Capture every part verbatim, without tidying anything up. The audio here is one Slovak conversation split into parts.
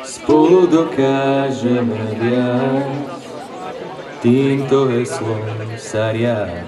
Spolu dokážeme viac, týmto heslom sa riad.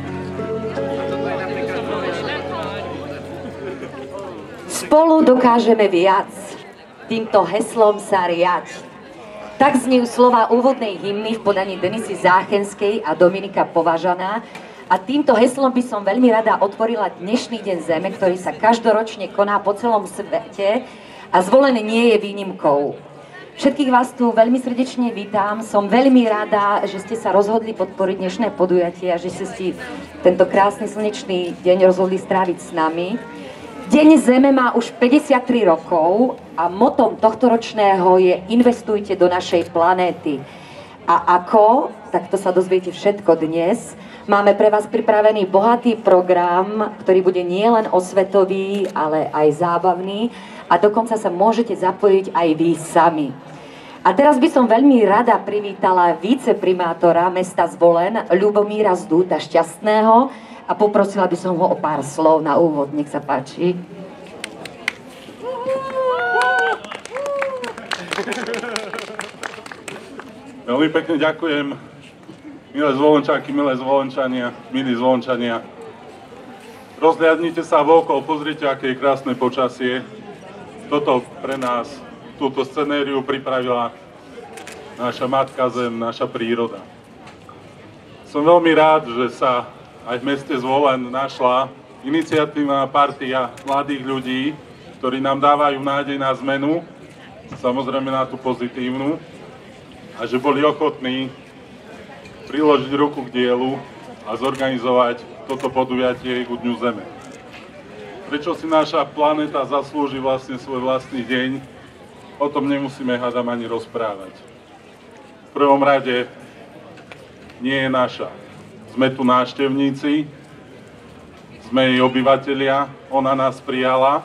Spolu dokážeme viac, týmto heslom sa riať. Tak znejú slova úvodnej hymny v podaní Denisy Záchenskej a Dominika Považaná. A týmto heslom by som veľmi rada otvorila dnešný deň Zeme, ktorý sa každoročne koná po celom svete a Zvolen nie je výnimkou. Všetkých vás tu veľmi srdečne vítam. Som veľmi rada, že ste sa rozhodli podporiť dnešné podujatie a že ste si tento krásny slnečný deň rozhodli stráviť s nami. Deň Zeme má už päťdesiattri rokov a motom tohtoročného je Investujte do našej planéty. A ako? Tak to sa dozviete všetko dnes. Máme pre vás pripravený bohatý program, ktorý bude nielen osvetový, ale aj zábavný a dokonca sa môžete zapojiť aj vy sami. A teraz by som veľmi rada privítala viceprimátora mesta Zvolen, Ľubomíra Zdúta Šťastného a poprosila by som ho o pár slov na úvod. Nech sa páči. Veľmi pekne ďakujem, milé Zvolenčanky, milé Zvolenčania, milí Zvolenčania. Rozhliadnite sa okolo, pozrite, aké je krásne počasie. Toto pre nás, túto scenériu pripravila naša Matka Zem, naša príroda. Som veľmi rád, že sa aj v meste Zvolen našla iniciatívna partia mladých ľudí, ktorí nám dávajú nádej na zmenu, samozrejme na tú pozitívnu, a že boli ochotní priložiť ruku k dielu a zorganizovať toto podujatie ku Dňu Zeme. Prečo si naša planéta zaslúži vlastne svoj vlastný deň, o tom nemusíme, hádam, ani rozprávať. V prvom rade nie je naša. Sme tu návštevníci, sme jej obyvatelia, ona nás prijala.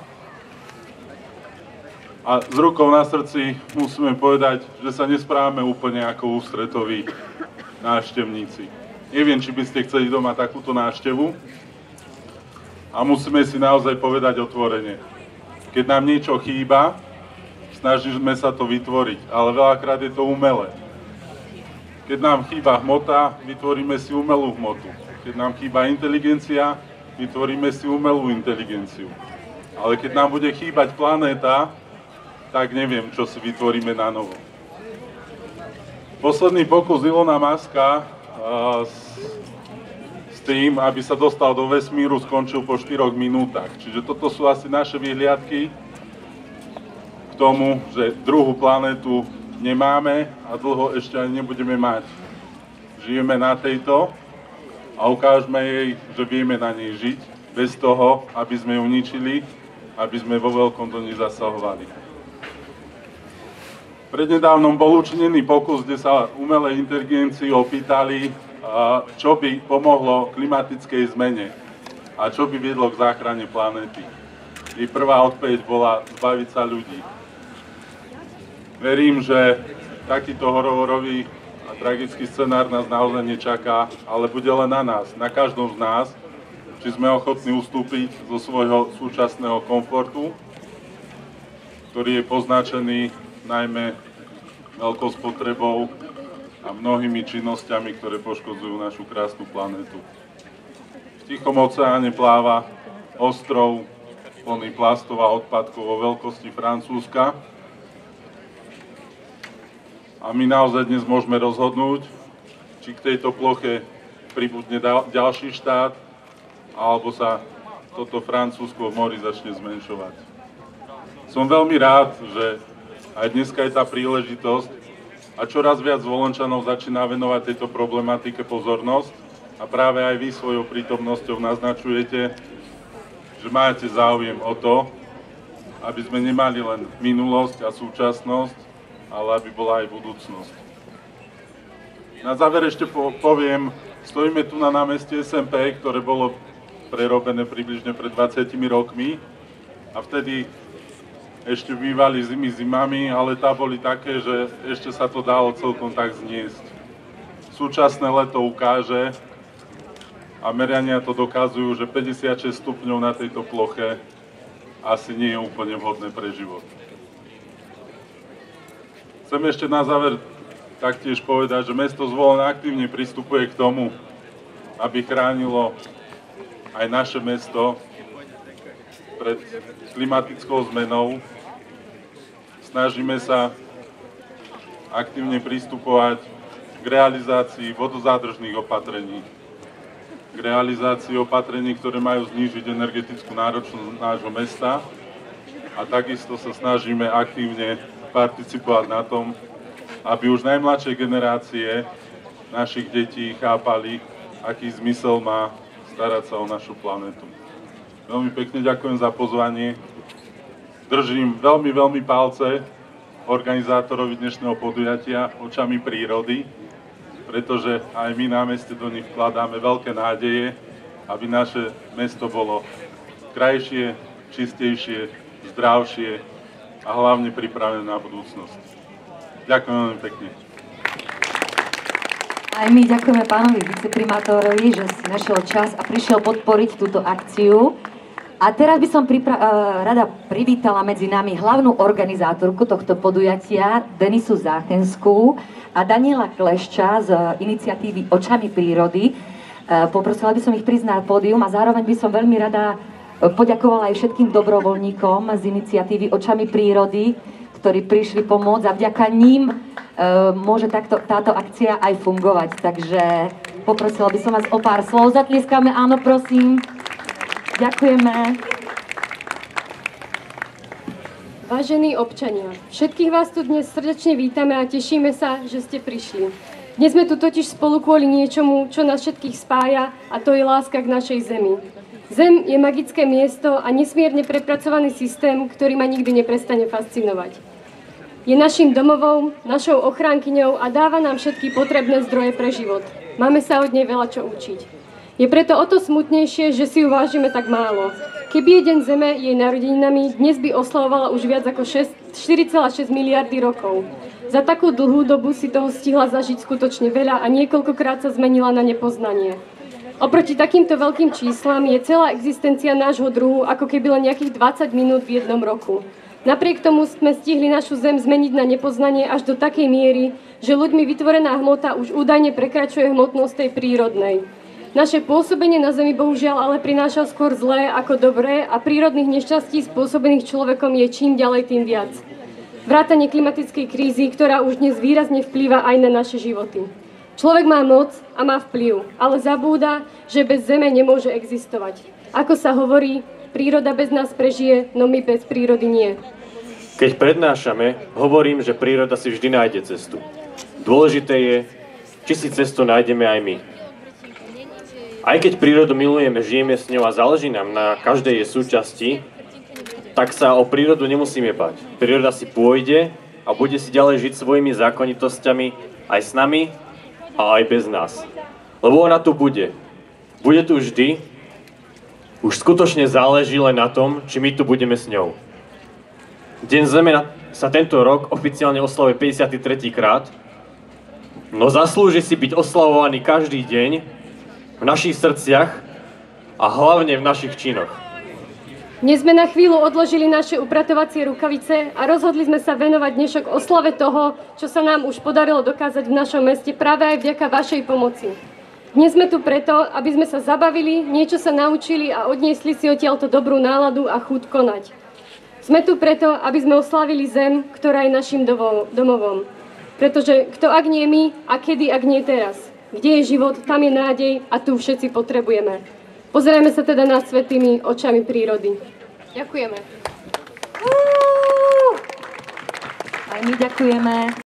A s rukou na srdci musíme povedať, že sa nesprávame úplne ako ústretoví návštevníci. Neviem, či by ste chceli doma takúto návštevu. A musíme si naozaj povedať otvorene. Keď nám niečo chýba, snažíme sa to vytvoriť, ale veľakrát je to umelé. Keď nám chýba hmota, vytvoríme si umelú hmotu. Keď nám chýba inteligencia, vytvoríme si umelú inteligenciu. Ale keď nám bude chýbať planéta, tak neviem, čo si vytvoríme na novo. Posledný pokus Ilona Muska uh, s, s tým, aby sa dostal do vesmíru, skončil po štyroch minútach. Čiže toto sú asi naše vyhliadky k tomu, že druhú planétu nemáme a dlho ešte ani nebudeme mať. Žijeme na tejto a ukážme jej, že vieme na nej žiť, bez toho, aby sme ju ničili, aby sme vo veľkom do nej zasahovali. Prednedávnom bol učinený pokus, kde sa umelej inteligencii opýtali, čo by pomohlo klimatickej zmene a čo by viedlo k záchrane planéty. Jej prvá odpoveď bola zbaviť sa ľudí. Verím, že takýto hororový a tragický scenár nás naozaj nečaká, ale bude len na nás, na každom z nás, či sme ochotní ustúpiť zo svojho súčasného komfortu, ktorý je poznačený najmä veľkou spotrebou a mnohými činnosťami, ktoré poškodzujú našu krásnu planetu. V Tichom oceáne pláva ostrov plný plastov a odpadkov vo veľkosti Francúzska. A my naozaj dnes môžeme rozhodnúť, či k tejto ploche pribudne ďalší štát, alebo sa toto Francúzsko v mori začne zmenšovať. Som veľmi rád, že aj dneska je tá príležitosť a čoraz viac Zvolenčanov začína venovať tejto problematike pozornosť a práve aj vy svojou prítomnosťou naznačujete, že máte záujem o to, aby sme nemali len minulosť a súčasnosť, ale aby bola aj budúcnosť. Na záver ešte poviem, stojíme tu na námestí es em pé, ktoré bolo prerobené približne pred dvadsiatimi rokmi a vtedy ešte bývali zimy zimami, ale tá boli také, že ešte sa to dalo celkom tak zniesť. Súčasné leto ukáže a merania to dokazujú, že päťdesiatšesť stupňov na tejto ploche asi nie je úplne vhodné pre život. Chcem ešte na záver taktiež povedať, že mesto Zvolen aktívne pristupuje k tomu, aby chránilo aj naše mesto pred klimatickou zmenou. Snažíme sa aktívne pristupovať k realizácii vodozádržných opatrení, k realizácii opatrení, ktoré majú znížiť energetickú náročnosť nášho mesta, a takisto sa snažíme aktívne participovať na tom, aby už najmladšie generácie našich detí chápali, aký zmysel má starať sa o našu planetu. Veľmi pekne ďakujem za pozvanie. Držím veľmi, veľmi palce organizátorovi dnešného podujatia Očami prírody, pretože aj my na meste do nich vkladáme veľké nádeje, aby naše mesto bolo krajšie, čistejšie, zdravšie a hlavne pripravené na budúcnosť. Ďakujem veľmi pekne. Aj my ďakujeme pánovi viceprimátorovi, že si našiel čas a prišiel podporiť túto akciu. A teraz by som pripra- rada privítala medzi nami hlavnú organizátorku tohto podujatia, Denisu Záchenskú a Daniela Klešča z iniciatívy Očami prírody. Poprosila by som ich prísť na pódium a zároveň by som veľmi rada poďakovala aj všetkým dobrovoľníkom z iniciatívy Očami prírody, ktorí prišli pomôcť, a vďaka ním e, môže takto, táto akcia aj fungovať. Takže poprosila by som vás o pár slov. Zatlieskame, áno, prosím. Ďakujeme. Vážení občania, všetkých vás tu dnes srdečne vítame a tešíme sa, že ste prišli. Dnes sme tu totiž spolu kvôli niečomu, čo nás všetkých spája, a to je láska k našej zemi. Zem je magické miesto a nesmierne prepracovaný systém, ktorý ma nikdy neprestane fascinovať. Je naším domovom, našou ochránkyňou a dáva nám všetky potrebné zdroje pre život. Máme sa od nej veľa čo učiť. Je preto o to smutnejšie, že si ju vážime tak málo. Keby je Deň Zeme jej narodeninami, dnes by oslavovala už viac ako štyri celé šesť miliardy rokov. Za takú dlhú dobu si toho stihla zažiť skutočne veľa a niekoľkokrát sa zmenila na nepoznanie. Oproti takýmto veľkým číslam je celá existencia nášho druhu ako keby len nejakých dvadsať minút v jednom roku. Napriek tomu sme stihli našu Zem zmeniť na nepoznanie až do takej miery, že ľuďmi vytvorená hmota už údajne prekračuje hmotnosť tej prírodnej. Naše pôsobenie na Zemi bohužiaľ ale prináša skôr zlé ako dobré a prírodných nešťastí spôsobených človekom je čím ďalej tým viac. Vrátane klimatickej krízy, ktorá už dnes výrazne vplýva aj na naše životy. Človek má moc a má vplyv, ale zabúda, že bez Zeme nemôže existovať. Ako sa hovorí, príroda bez nás prežije, no my bez prírody nie. Keď prednášame, hovorím, že príroda si vždy nájde cestu. Dôležité je, či si cestu nájdeme aj my. Aj keď prírodu milujeme, žijeme s ňou a záleží nám na každej jej súčasti, tak sa o prírodu nemusíme bať. Príroda si pôjde a bude si ďalej žiť svojimi zákonitosťami aj s nami, a aj bez nás. Lebo ona tu bude. Bude tu vždy. Už skutočne záleží len na tom, či my tu budeme s ňou. Deň Zeme sa tento rok oficiálne oslavuje päťdesiaty tretí krát, no zaslúži si byť oslavovaný každý deň v našich srdciach a hlavne v našich činoch. Dnes sme na chvíľu odložili naše upratovacie rukavice a rozhodli sme sa venovať dnešok oslave toho, čo sa nám už podarilo dokázať v našom meste práve aj vďaka vašej pomoci. Dnes sme tu preto, aby sme sa zabavili, niečo sa naučili a odniesli si odtiaľto dobrú náladu a chuť konať. Sme tu preto, aby sme oslávili Zem, ktorá je našim domovom. Pretože kto ak nie my a kedy ak nie teraz? Kde je život, tam je nádej a tu všetci potrebujeme. Pozerajme sa teda na svet tými očami prírody. Ďakujeme. Aj my ďakujeme.